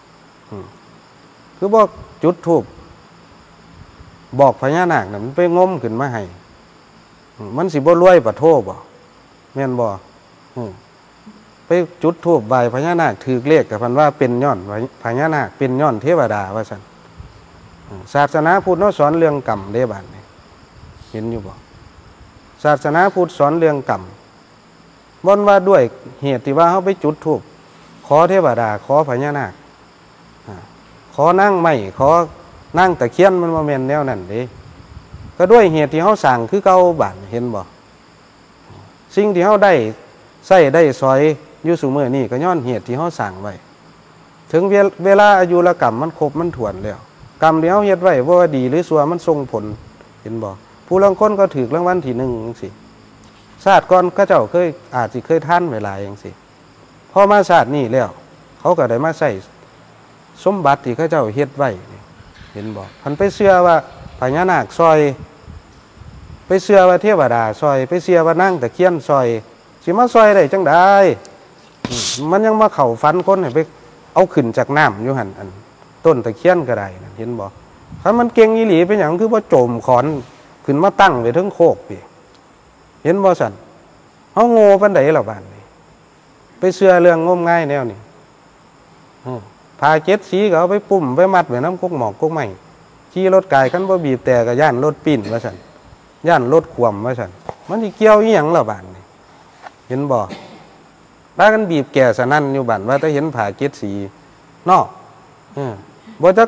คือบอกจุดธูปบอกพญานาคน่ะมันไปงมขึ้นมาให้มันสิบ่รวยปะโทบ่แม่นบ่ไปจุดธูปไหว้พญานาคถือเลขกับพันว่าเป็นย้อนพญานาคเป็นย้อนเทวดาว่าซั่นศาสนาพุทธเนาะสอนเรื่องกรรมเด้บัดนี้เห็นอยู่บ่ศาสนาพุทธสอนเรื่องกรรมบ่นว่าด้วยเหตุที่ว่าเฮาไปจุดธูปขอเทวดาขอพญานาคขอนั่งไม้ขอนั่งตะเคียนมันบ่แม่นแนวนั้นเด้ก็ด้วยเหตุที่เฮาสร้างคือเก่าบัดเห็นบ่สิ่งที่เฮาได้ใช้ได้สอยอยู่ซุมื้อนี้ก็ย้อนเหตุที่เฮาสร้างไว้ถึงเวลาอายุรกรรมมันครบมันถ้วนแล้วกรรมที่เฮาเฮ็ดไว้บ่ว่าดีหรือชั่วมันส่งผลเห็นบ่ผู้ลางคนก็ถูกรางวัลที่1จังซี่ชาติก่อนเขาเจ้าอาจสิเคยท่านเวลาจังซี่พอมาชาตินี้แล้วเขาก็ได้มาใช้สมบัติที่เขาเจ้าเฮ็ดไว้เห็นบ่เพิ่นไปเชื่อว่าพญานาคซอยไปเชื่อว่าเทวดาซอยไปเชื่อว่านั่งตะเคียนซอยสิมาซอยได้จังได๋มันยังมาเข้าฝันคนให้ไปเอาขึ้นจากน้ำอยู่หั่นอันต้นตะเคียนก็ได้นั่นเห็นบ่ถ้ามันเก่งอีหลีเป็นหยังคือบ่โจมขอนขึ้นมาตั้งไว้ถึงโคกพี่เห็นบ่ซั่นเฮาโง่ปานใดล่ะบ้านนี้ไปเชื่อเรื่องงมงายแนวนี้ผ้า7สีก็เอาไปปุ่มไปมัดไว้นำกกหมอกกกไม้ขี่รถไกลคันบ่บีบแต่ก็ย่านรถปิ้นว่าซั่นย่านรถขวมว่าซั่นมันสิเกี่ยวอีหยังล่ะบ้านนี้เห็นบ่พากันบีบแก่สนั่นอยู่บ้านว่าถ้าเห็นผ้า7สีเนาะบ่จัก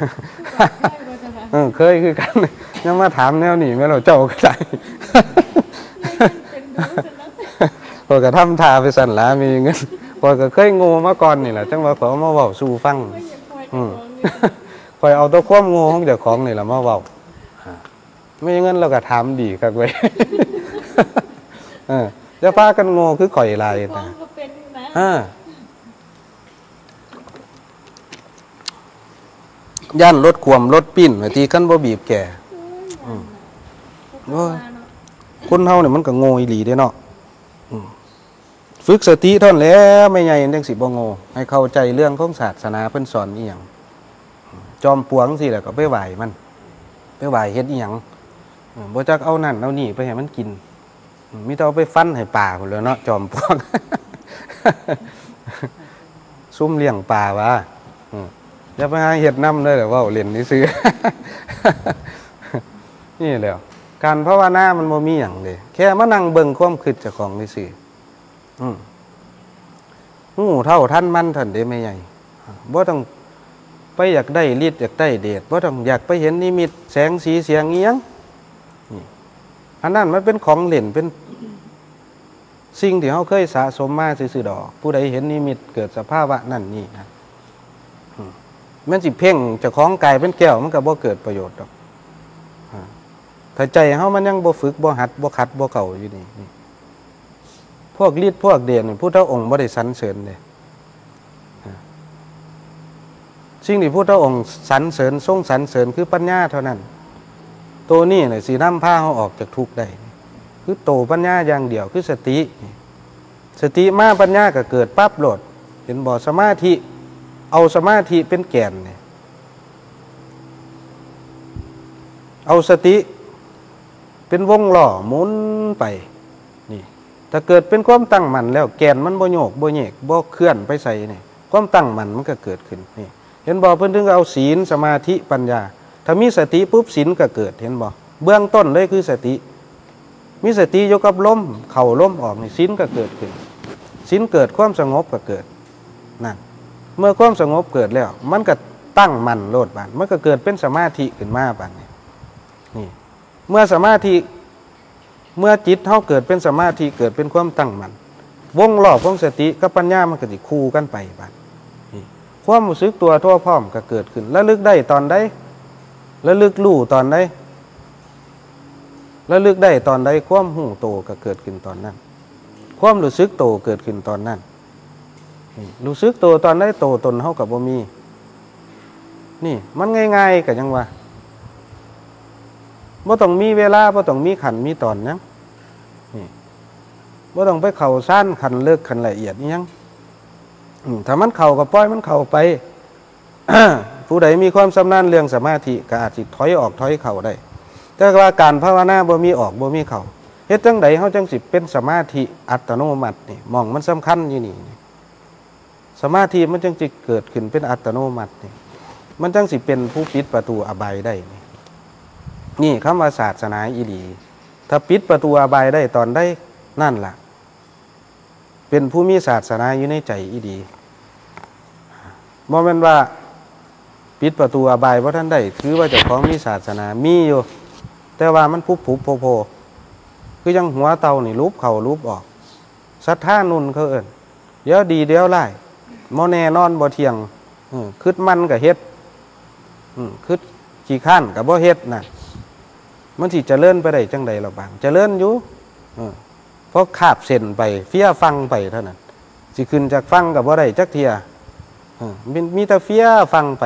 เคยคือกันยังมาถามแนวนี้แม่เราเจ้าก็ได้พอก็ทำท่าไปสั่นละมีเงินพอก็เคยโง่มาก่อนนี่แหละจังว่าขอมาเว้าสู่ฟังคอยเอาตัวความโง่ของเจ้าของนี่แหละมาเว้าไม่เงินเราก็ถามดีคักเว้ยจะพากันโง่คือข่อยลายนะย่านรถขวมรถปิ้นบางทีขั้นบ่บีบแก่คนเฮาเนี่ยมันก็โง่อีหลีเด้เนาะฝึกสติเท่านั้นแหละไม่ใหญ่จังสิบ่โง่ให้เข้าใจเรื่องของศาสนาเพิ่นสอนอีหยังจอมปลวงสิแหละก็ไปไหว้มันไปไหว้เฮ็ดอีหยังบ่จักเอานั่นเอานี่ไปให้มันกินมีแต่เอาไปฟันให้ป่าพุ่นแหล้วเนาะจอมปลวงซุ่มเลี้ยงป่าวะอย่าไปหาเห็ดน้ำเลยหรือว่าเรียนนี่ซื้อ นี่แหละการภาวนามันโมมีอย่างเลยแค่มานั่งเบิ่งความคิดเจ้าของนี่ซื้อหูเท่าท่านมันท่านเด้ไม่ใหญ่บ่ต้องไปอยากได้ฤทธิ์อยากได้เดชบ่ต้องอยากไปเห็นนิมิตแสงสีเสียงเงี้ยงอันนั้นมันเป็นของเล่นเป็นสิ่งที่เขาเคยสะสมมาซื่อๆดอกผู้ใดเห็นนิมิตเกิดสภาวะนั่นนี่นะมันสิเพ่งจะคล้องกายเป็นแก้วมันก็บ่เกิดประโยชน์ดอกถ้าใจเฮามันยังบ่ฝึกบ่หัดบ่ขัดบ่เก่าอยู่นี่พวกฤทธิ์พวกเดชนี่พุทธองค์บ่ได้สรรเสริญเลยสิ่งที่พุทธองค์สรรเสริญทรงสรรเสริญคือปัญญาเท่านั้นตัวนี้น่ะสินำพาเฮาออกจากทุกข์ได้คือโตปัญญาอย่างเดียวคือสติมาปัญญาก็เกิดปั๊บโลดเห็นบ่สมาธิเอาสมาธิเป็นแก่นเนี่ยเอาสติเป็นวงล้อหมุนไปนี่ถ้าเกิดเป็นความตั้งมั่นแล้วแก่นมันบ่โยกบ่แยกบ่เคลื่อนไปใส่นี่ความตั้งมั่นมันก็เกิดขึ้นนี่เห็นบ่เพิ่นถึงเอาศีลสมาธิปัญญาถ้ามีสติปุ๊บศีลก็เกิดเห็นบ่เบื้องต้นเลยคือสติมีสติอยู่กับลมเข้าลมออกนี่ศีลก็เกิดขึ้นศีลเกิดความสงบก็เกิดนั่นเมื่อความสงบเกิดแล้วมันก็ตั้งมั่นโลดบานมันก็เกิดเป็นสมาธิขึ้นมาบานนี่เมื่อสมาธิเมื่อจิตเฮาเกิดเป็นสมาธิเกิดเป็นความตั้งมั่นวงรอบของสติกับปัญญามันก็สิคู่กันไปบานนี่ความรู้สึกตัวทั่วพร้อมก็เกิดขึ้นระลึกได้ตอนใดระลึกรู้ตอนใดระลึกได้ตอนใดความหูโตก็เกิดขึ้นตอนนั้นความรู้สึกโตเกิดขึ้นตอนนั้นรู้สึกโตตอนได้โตตนเฮากับบ่มีนี่มันง่ายๆก็จังว่าบ่ต้องมีเวลาบ่ต้องมีขันมีตอนนะนี่บ่ต้องไปเข้าซ่านขันเลิกขันละเอียดนี่ยังถ้ามันเข้าก็ปล่อยมันเข้าไป ผู้ใดมีความชำนาญเรื่องสมาธิก็อาจสิถอยออกถอยเข้าได้แต่ว่าการภาวนาบ่มีออกบ่มีเข้าเฮ็ดจังใดเฮาจังสิเป็นสมาธิอัตโนมัตินี่มองมันสำคัญอยู่นี่สมาธิมันจังสิเกิดขึ้นเป็นอัตโนมัตินี่มันจังสิเป็นผู้ปิดประตูอบายได้นี่คำว่าศาสนาอีหลีถ้าปิดประตูอบายได้ตอนได้นั่นล่ะเป็นผู้มีศาสนาอยู่ในใจอีดีบ่แม่นว่าปิดประตูอบายบ่ทันได้คือว่าเจ้าของมีศาสนามีอยู่แต่ว่ามันผุบๆโผล่ๆคือยังหัวเตานี่รูปเข้ารูปออกศรัทธานุ่นเขาเอิ้นเดี๋ยวดีเดี๋ยวร้ายบ่แน่นอนบ่เที่ยงคิดมันก็เฮ็ดคิดขี้ข้านก็บ่เฮ็ดน่ะมันสิเจริญไปได้จังใดล่ะบางเจริญอยู่เพราะคาบเส้นไปเฟี้ยฟังไปเท่านั้นสิขึ้นจากฟังกับบ่ได้จักเทียมีแต่เฟี้ยฟังไป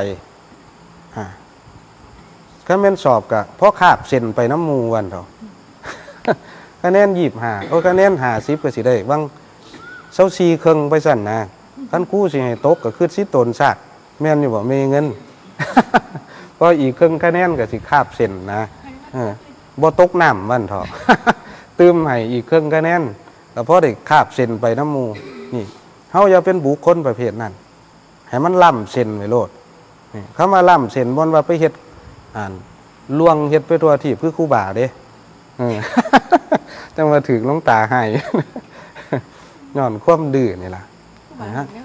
คะแนนสอบกะเพราะคาบเส้นไปน้ำมูวันเถอะคะแนน25คะแนน50ก็สิได้บาง24ครึ่งไปสั่นนะคันครูสิให้ตกก็คือสิตนซากแม่นอยู่บ่มีเงิน พออีกครึ่งคะแนนก็สิคาบเส้นนะบ่ตกน้ำวันเถอะ ตื้มให้อีกครึ่งคะแนนก็เพราะได้คาบเส้นไปน้ำมูนี่เฮาอย่าเป็นบุคคลประเภทนั้นให้มันล่ำเส้นไว้โลดนี่คำว่าล่ำเส้นบ่ว่าไปเฮ็ดลวงเฮ็ดไปทั่วที่คือครูบาเด้จังว่าถึกหลวงตาให้ ย้อนความดื้อนี่ล่ะฮะ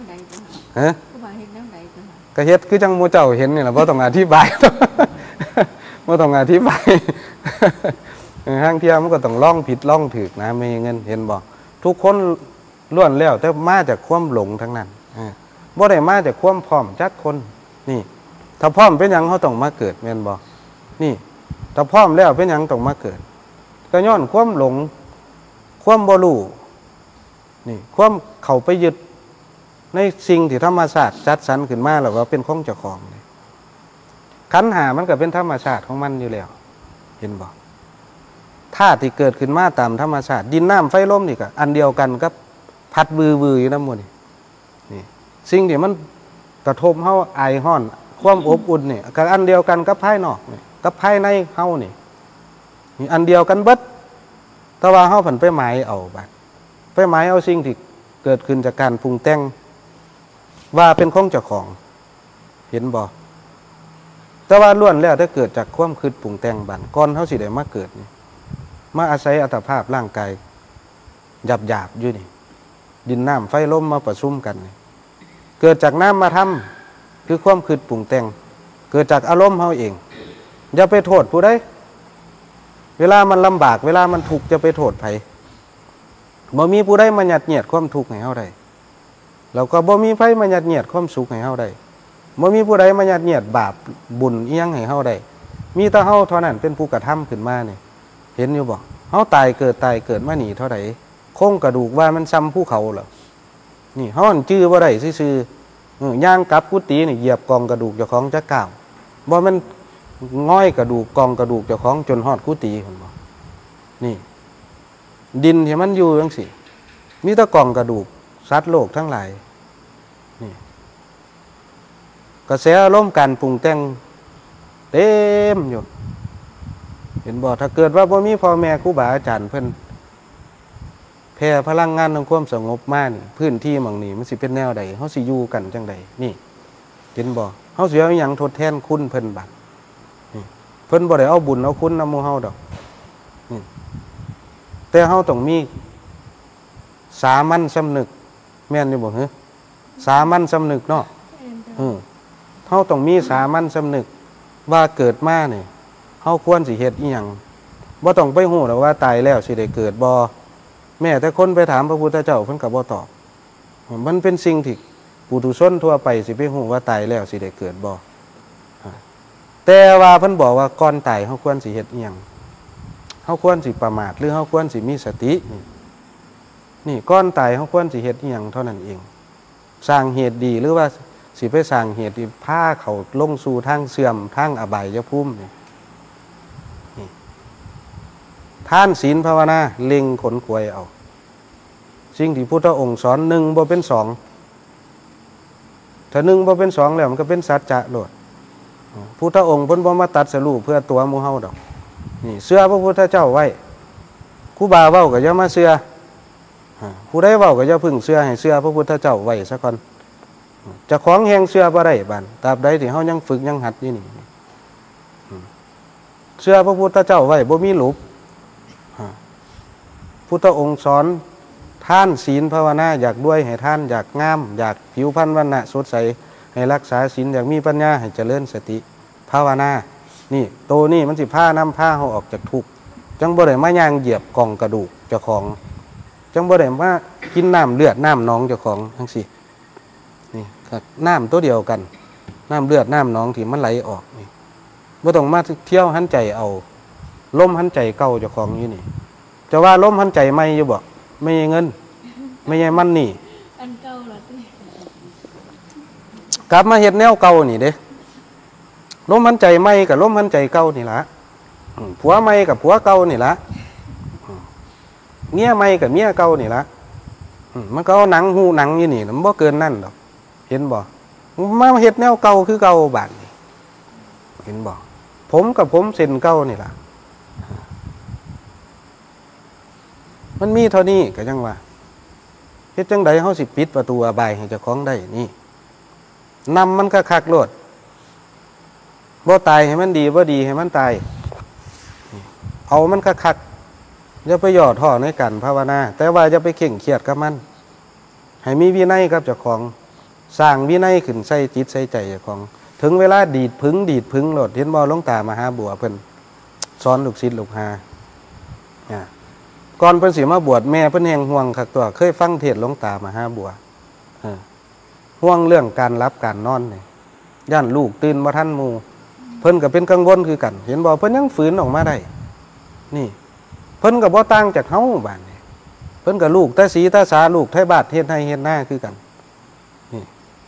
ก็เฮ็ดคือจังหมู่เจ้าเห็นนี่ล่ะบ่ต้องอธิบาย บ่ต้องอธิบายห้างเทียมันก็ต้องล่องผิดล่องถูกนะไม่เงินเห็นบ่ทุกคนล้วนแล้วแต่มาจากความหลงทั้งนั้นบ่ได้มาจากความพร้อมจักคนนี่ถ้าพร้อมเป็นหยังเขาต้องมาเกิดแม่นบ่นี่ถ้าพร้อมแล้วเป็นหยังต้องมาเกิดก็ย้อนความหลงความบ่รู้นี่ความเข้าไปยึดในสิ่งที่ธรรมชาติจัดสรรขึ้นมาแล้วว่าเป็นของเจ้าของขันธ์ห้ามันก็เป็นธรรมชาติของมันอยู่แล้วเห็นบ่ธาตุที่เกิดขึ้นมาตามธรรมชาติดินน้ำไฟลมนี่ก็อันเดียวกันกับพัดวืออยู่น้ำหมดนี่สิ่งที่มันกระทบเฮาไอห้อนความอบอุ่นนี่ก็อันเดียวกันกับภายนอกนี่กับภายในเฮานี่อันเดียวกันเบิดแต่ว่าเฮาผันไปหมายเอาบัดไปหมายเอาสิ่งที่เกิดขึ้นจากการปรุงแต่งว่าเป็นของเจ้าของเห็นบ่แต่ว่าล้วนแล้วถ้าเกิดจากความคิดปรุงแต่งบัดก่อนเฮาสิได้มาเกิดนี่มาอาศัยอัตภาพร่างกายหยาบๆอยู่นี่ดินน้ำไฟลมมาประชุมกันนี่เกิดจากน้ำมาทำคือความคิดปรุงแต่งเกิดจากอารมณ์เฮาเองอย่าไปโทษผู้ใดเวลามันลำบากเวลามันทุกข์จะไปโทษไผบ่มีผู้ใดมายัดเยียดความทุกข์ให้เฮาได้แล้วก็บ่มีไผมายัดเยียดความสุขให้เฮาได้บ่มีผู้ใดมายัดเยียดบาปบุญอีหยังให้เฮาได้มีแต่เฮาเท่านั้นเป็นผู้กระทำขึ้นมานี่เห็นอยู่บ่เฮาตายเกิดมาหนีเท่าใดโครงกระดูกว่ามันซ้ำภูเขาเหรอนี่เฮาอันจื้อบ่ได้ซื่อย่างกลับกุฏินี่เหยียบกองกระดูกเจ้าของจักก้าวบ่มันง้อยกระดูกกองกระดูกเจ้าของจนฮอดกุฏิพุ่นบ่นี่ดินที่มันอยู่จังซี่มีแต่กองกระดูกสัตว์โลกทั้งหลายนี่กระแสอารมณ์การปรุงแต่งเต็มอยู่เห็นบ่ถ้าเกิดว่าบ่มีพ่อแม่ครูบาอาจารย์เพิ่นแผ่พลังงานทางความสงบมานี่พื้นที่หม่องนี้มันสิเป็นแนวใดเฮาสิอยู่กันจังใดนี่เห็นบ่เฮาสิเอาหยังทดแทนคุณเพิ่นบัดนี่เพิ่นบ่ได้เอาบุญเอาคุณนำหมู่เฮาดอกนี่แต่เฮาต้องมีสามัญสำนึกแม่นอยู่บ่ฮะสามัญสำนึกเนาะเฮาต้องมีสามัญสำนึกว่าเกิดมานี่เฮาควรสิเฮ็ดอีหยังบ่ต้องไปฮู้ดอกว่าตายแล้วสิได้เกิดบ่แม้แต่คนไปถามพระพุทธเจ้าเพิ่นก็บ่ตอบมันเป็นสิ่งที่ปุถุชนทั่วไปสิไปฮู้ว่าตายแล้วสิได้เกิดบ่แต่ว่าเพิ่นบอกว่าก่อนตายเฮาควรสิเฮ็ดอีหยังเฮาควรสิประมาทหรือเฮาควรสิมีสตินี่ก่อนตายเฮาควรสิเฮ็ดอีหยังเท่านั้นเองสร้างเหตุดีหรือว่าสิไปสร้างเหตุที่พาเขาลงสู่ทางเสื่อมทางอบายภูมินี่ทานศีลภาวนาเล็งขนขวยเอาสิ่งที่พุทธองค์สอนหนึ่งบ่เป็นสองถ้าหนึ่งบ่เป็นสองแล้วมันก็เป็นสัจจะโลดพุทธองค์เพิ่นบ่มาตัดสรุปเพื่อตัวหมู่เฮาดอกนี่เชื่อพระพุทธเจ้าไว้ครูบาเว้าก็อย่ามาเชื่อผู้ใดเว้าก็อย่าพึ่งเชื่อให้เชื่อพระพุทธเจ้าไว้ซะก่อนเจ้าของแห่งเชื่อบ่ได้บัดตราบใดที่เฮายังฝึกยังหัดอยู่นี่เชื่อพระพุทธเจ้าไว้บ่มีหลุบพุทธองค์สอนท่านศีลภาวนาอยากด้วยให้ท่านอยากงามอยากผิวพรรณวรรณะสดใสให้รักษาศีลอยากมีปัญญาให้เจริญสติภาวนานี่โตนี่มันสิพานำพาเฮาออกจากทุกข์จังบ่ได้มาย่างเหยียบกองกระดูกเจ้าของจังบ่ได้มากินน้ำเลือดน้ำหนองเจ้าของจังซี่นี่ครับน้ำตัวเดียวกันน้ำเลือดน้ำหนองที่มันไหลออกนี่บ่ต้องมาเที่ยวหันใจเอาลมหันใจเก่าเจ้าของอยู่นี่จะว่าลมหันใจใหม่อยู่บ่ไม่ใช่เงินไม่ใช่มันนี่อันเก่าล่ะติกลับมาเฮ็ดแนวเก่านี่เด้ลมหันใจใหม่กับลมหันใจเก่านี่ล่ะผัวใหม่กับผัวเก่านี่ล่ะเมียใหม่กับเมียเก่านี่ล่ะมันก็เอาหนังหูหนังอยู่นี่มันบ่เกินนั่นดอกเห็นบ่มาเฮ็ดแนวเก่าคือเก่าบาดนี่เห็นบ่ผมกับผมเส้นเก่านี่ล่ะมันมีเท่านี้ก็จังว่าเฮ็ดจังใดเฮาสิปิดประตูอบายให้เจ้าของได้นี่นำมันคักๆโลดบ่ตายให้มันดีบ่ดีให้มันตายเอามันคักๆอย่าไปย่อท้อในการภาวนาแต่ว่าอย่าไปเข่งเครียดกับมันให้มีวินัยกับเจ้าของสร้างวินัยขึ้นใส่จิตใส่ใจเจ้าของถึงเวลาดีดพึงโลดเห็นบ่หลวงตามหาบัวเพิ่นสอนลูกศิษย์ลูกหาก่อนเพิ่นสิมาบวชแม่เพิ่นแห่งห่วงคักตัวเคยฟังเทศน์หลวงตามหาบัวห่วงเรื่องการรับการนอนนี่ย่านลูกตื่นบ่ทันหมู่เพิ่นก็เป็นกังวลคือกันเห็นบ่เพิ่นยังฝืนออกมาได้นี่เพิ่นก็บ่ต่างจากเฮาบาดนี้เพิ่นก็ลูกตาสีตาสาลูกไทบาทเฮ็ดให้เฮ็ดหน้าคือกันนี่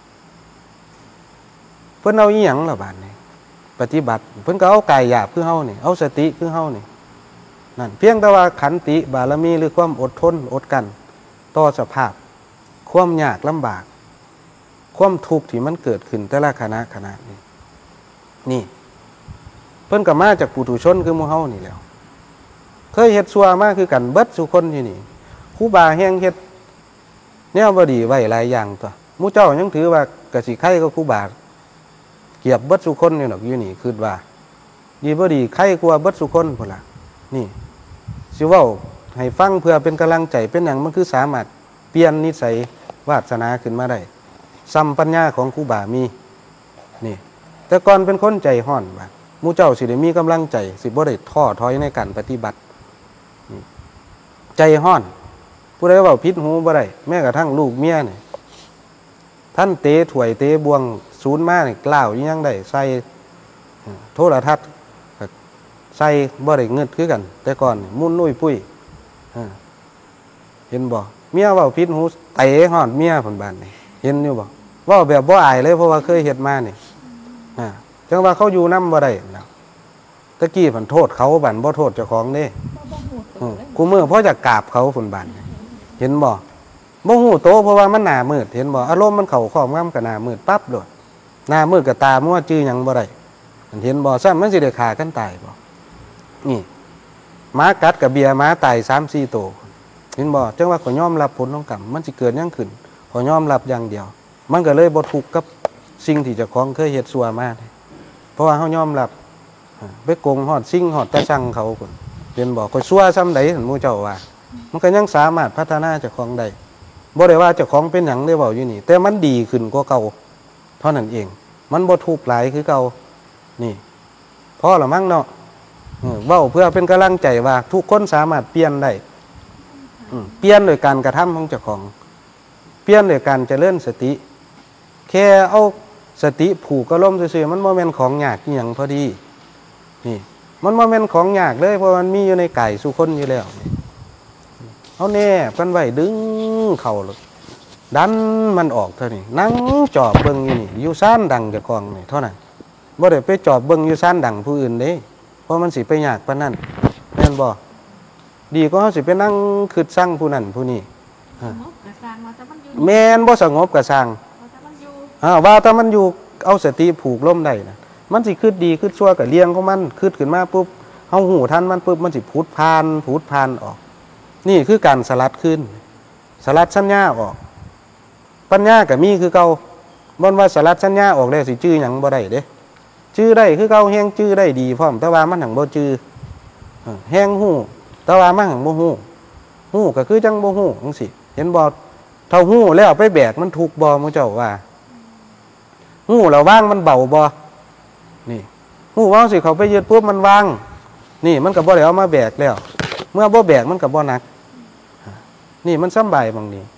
เพิ่นเอาอีหยังล่ะบาดนี้ปฏิบัติเพิ่นก็เอากายหยาบคือเฮานี่เอาสติคือเฮานี่นั่นเพียงแต่ว่าขันติบารมีหรือความอดทนอดกันต่อสภาพความยากลำบากความทุกข์ที่มันเกิดขึ้นแต่ละขณะนี่เพิ่นก็มาจากปุถุชนคือหมู่เฮานี่แหล้วเคยเฮ็ดชั่วมาคือกันเบิดสุคนอยู่นี่ครูบาแห่งเฮ็ดแนวบ่ดีไว้หลายอย่างตัวหมู่เจ้ายังถือว่ากะสิไข่ก็ครูบาเกียบเบิดสุคนอยู่ดอกอยู่นี่คิดว่าดีบ่ดีไข่กว่าเบิดสุคนพุ่นล่ะนี่สิเว้าให้ฟังเพื่อเป็นกำลังใจเป็นหยังมันคือสามารถเปลี่ยนนิสัยวาสนาขึ้นมาได้สัมปัญญาของครูบามีนี่แต่ก่อนเป็นคนใจห้อนบาดหมู่เจ้าสิได้มีกำลังใจสิบ่ได้ท้อถอยในการปฏิบัติใจห้อนผู้ใดเว้าผิดหูบ่ได้แม้กระทั่งลูกเมียนี่ท่านเตะถ้วยเตะบวงศูนย์มานี่กล้าวยังได้ใส่โทรทัศน์ใส่บ่ได้เงิดคือกันแต่ก่อนมุ่นนุ่ยปุ้ยเห็นบ่เมียเว้าผิดหูเตะฮอดเมียเพิ่นบาดนี่เห็นอยู่บ่เว้าแบบบ่อายเลยเพราะว่าเคยเฮ็ดมานี่จังว่าเขาอยู่นำบ่ได้แล้วตะกี้เพิ่นโทษเขาบัดบ่โทษเจ้าของเด้กูมื้อเพราะจะกราบเขาเพิ่นบาดเห็นบ่บ่ฮู้โตเพราะว่ามันหน้ามืดเห็นบ่อารมณ์มันเข้าครอบงำกับหน้ามืดปั๊บโดดหน้ามืดกับตามัวจื้อหยังบ่ได้เห็นบ่ซ้ำมันสิได้ฆ่ากันตายบ่นี่หมากัดกับเบียร์หมาตาย 3-4 ตัวเห็นบ่จังว่าขอยอมรับผลของกรรมมันสิเกิดหยังขึ้นขอยอมรับอย่างเดียวมันก็เลยบ่ทุกข์กับสิ่งที่เจ้าของเคยเฮ็ดชั่วมาเพราะว่าเฮายอมรับไปโกงฮอดสิ่งฮอดตะสั่งเขาพุ่นเห็นบ่ข่อยชั่วซ้ำใดหั่นหมู่เจ้าว่ามันก็ยังสามารถพัฒนาเจ้าของได้บ่ได้ว่าเจ้าของเป็นหยังได้เว้าอยู่นี่แต่มันดีขึ้นกว่าเก่าเท่านั้นเองมันบ่ทุกข์หลายคือเก่านี่พอละมั้งเนาะเว้าเพื่อเป็นกำลังใจว่าทุกคนสามารถเปลี่ยนได้เปลี่ยนโดยการกระทำของเจ้าของเปลี่ยนโดยการเจริญสติแค่เอาสติผูกกับลมซื่อๆมันบ่แม่นของยากอีหยังพอดีนี่มันบ่แม่นของยากเลยเพราะมันมีอยู่ในกายสุคนอยู่แล้วเอาแน่กันไว้ดึงเข้าดันมันออกเท่านี้นั่งจอบเบิ่งอยู่นี่อยู่ซ่านดังเจ้าของนี่เท่านั้นบ่ได้ไปจอบเบิ่งอยู่ซ่านดังผู้อื่นเด้เพราะมันสิไปยากปานนั้นแม่นบ่ดีก็เฮาสิไปนั่งคิดสั่งผู้นั้นผู้นี้สงบกระซังว่าแต่มันอยู่แมนบ่สงบกระสังว่าแต่มันอยู่ว่าถ้ามันอยู่เอาสติผูกล่มได้นะมันสิคืดดีคืดชั่วกับเลี้ยงของมันคืดขึ้นมาปุ๊บเฮาหูทันมันปุ๊บมันสิพูดพานออก นี่คือการสลัดขึ้นสลัดสัญญาออกปัญญาก็มีคือเก่าบ่ว่าสลัดสัญญาออกแล้วสิจื้อหยังบ่ได้เด้จื้อได้คือเก่าแฮงจื้อได้ดีพร้อมแต่ว่ามันหังบ่จื้อแฮงหู้แต่ว่ามันหังบ่ฮู้ฮู้ก็คือจังบ่ฮู้จังซี่เห็นบ่เท่าฮู้แล้วไปแบกมันทุกข์บ่มื้อเจ้าว่าฮู้แล้วว่างมันเบาบ่นี่ฮู้ว่าสิเขาไปยึดปุ๊บมันวางนี่มันก็บ่ได้เอามาแบกแล้วเมื่อบ่แบกมันก็บ่หนักนี่มันสำบายบางนี้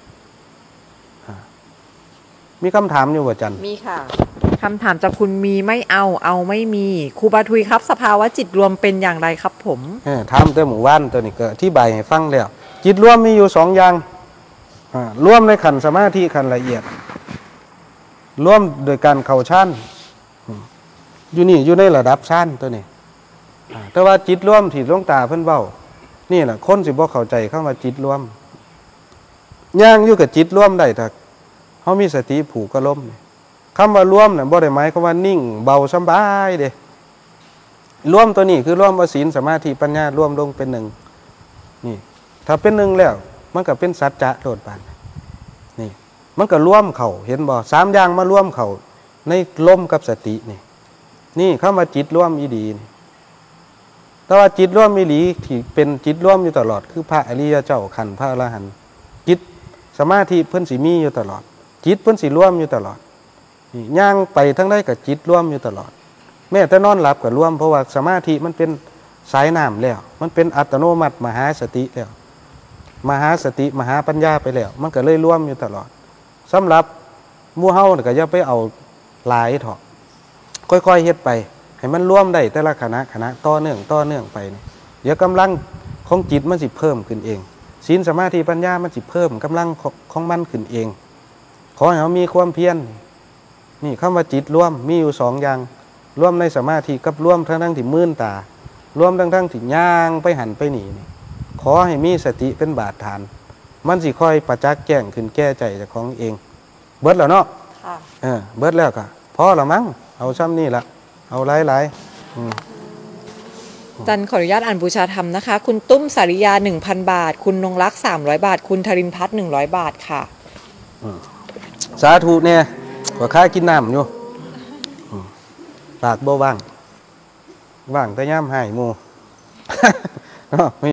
มีคำถามอยู่ว่าจันมีค่ะคำถามจากคุณมีไม่เอาไม่มีครูบาทุยครับสภาวะจิตรวมเป็นอย่างไรครับผมถามแต่หมู่บ้านตัวนี้ก็อธิบายให้ฟังแล้วจิตรวมมีอยู่2อย่างรวมในขันธ์สมาธิขันธ์ละเอียดรวมโดยการเข้าฌานอยู่นี่อยู่ในระดับฌานตัวนี้แต่ว่าจิตรวมที่หลวงตาเพิ่นเว้านี่แหละคนสิบ่เข้าใจคำว่าจิตรวมย่างอยู่กับจิตรวมได้ถ้าเฮามีสติผูกกับลมคำว่ารวมน่ะบ่ได้หมายความว่านิ่งเบาสบายเด้รวมตัวนี้คือรวมว่าศีลสมาธิปัญญารวมลงเป็นหนึ่งนี่ถ้าเป็นหนึ่งแล้วมันก็เป็นสัจจะโดดบานนี่มันก็รวมเข้าเห็นบ่3อย่างมารวมเข้าในลมกับสตินี่คำว่าจิตรวมอีดีนี่แต่ว่าจิตรวมอีหลีที่เป็นจิตรวมอยู่ตลอดคือพระอริยเจ้าขันธ์พระอรหันต์จิตสมาธิเพิ่นสิมีอยู่ตลอดจิตเพิ่นสิรวมอยู่ตลอดนี่ย่างไปทั้งได้กับจิตรวมอยู่ตลอดแม้แต่นอนหลับก็รวมเพราะว่าสมาธิมันเป็นสายน้ำแล้วมันเป็นอัตโนมัติมหาสติแล้วมหาสติมหาปัญญาไปแล้วมันก็เลยรวมอยู่ตลอดสำหรับหมู่เฮาก็อย่าไปเอาหลายเถาะค่อยๆเฮ็ดไปให้มันรวมได้แต่ละขณะต่อเนื่องไปนี่เดี๋ยวกำลังของจิตมันสิเพิ่มขึ้นเองศีลสมาธิปัญญามันสิเพิ่มกำลังของมันขึ้นเองขอให้เรามีความเพียรนี่คำว่าจิตรวมมีอยู่2อย่างรวมในสมาธิกับรวมทั้งที่มื่นตารวมทั้งที่ย่างไปหันไปหนีนี่ขอให้มีสติเป็นบาดฐานมันสิค่อยประจักษ์แจ้งขึ้นแก้ใจเจ้าของเองเบิดแล้วเนาะค่ะเบิดแล้วก็พอละมั้งเอาซ้ำนี่ละเอาหลายจันขออนุญาตอ่านบูชาธรรมนะคะคุณตุ้มสาริยา 1,000 บาทคุณนงรัก300 บาทคุณธรินพัฒน์100 บาทค่ะสาธุเนี่ยก็ค่ากินน้ำอยู่ปากบ่ว่างแต่ย่ำให้หมู่